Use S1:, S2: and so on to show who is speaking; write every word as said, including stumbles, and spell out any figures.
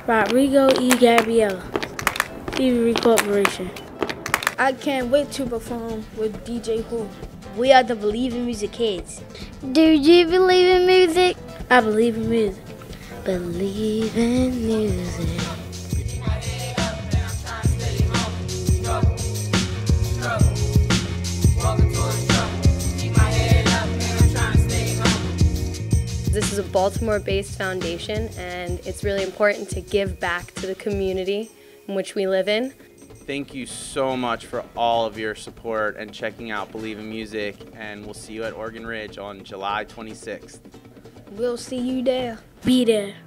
S1: Rodrigo E. Gabriella, Thievery Corporation. I can't wait to perform with D J Who.
S2: We are the Believe in Music kids.
S3: Do you believe in music?
S1: I believe in music. Believe in music.
S4: This is a Baltimore-based foundation, and it's really important to give back to the community in which we live in.
S5: Thank you so much for all of your support and checking out Believe in Music, and we'll see you at Oregon Ridge on July twenty-sixth.
S1: We'll see you there. Be there.